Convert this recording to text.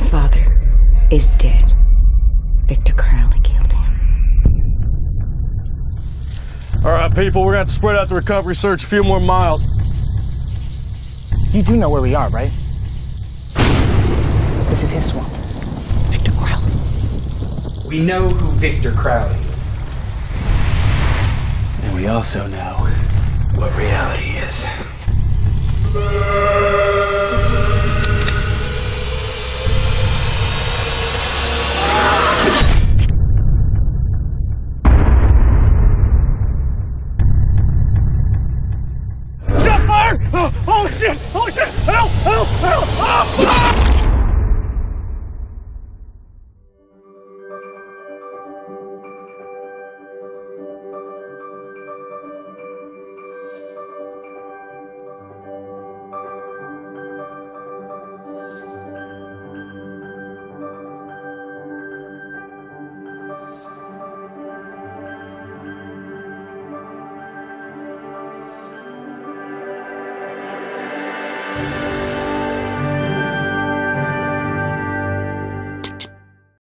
father is dead. Victor Crowley killed him. All right, people, we're gonna have to spread out the recovery search a few more miles. You do know where we are, right? This is his swamp. Victor Crowley. We know who Victor Crowley is. And we also know what reality is.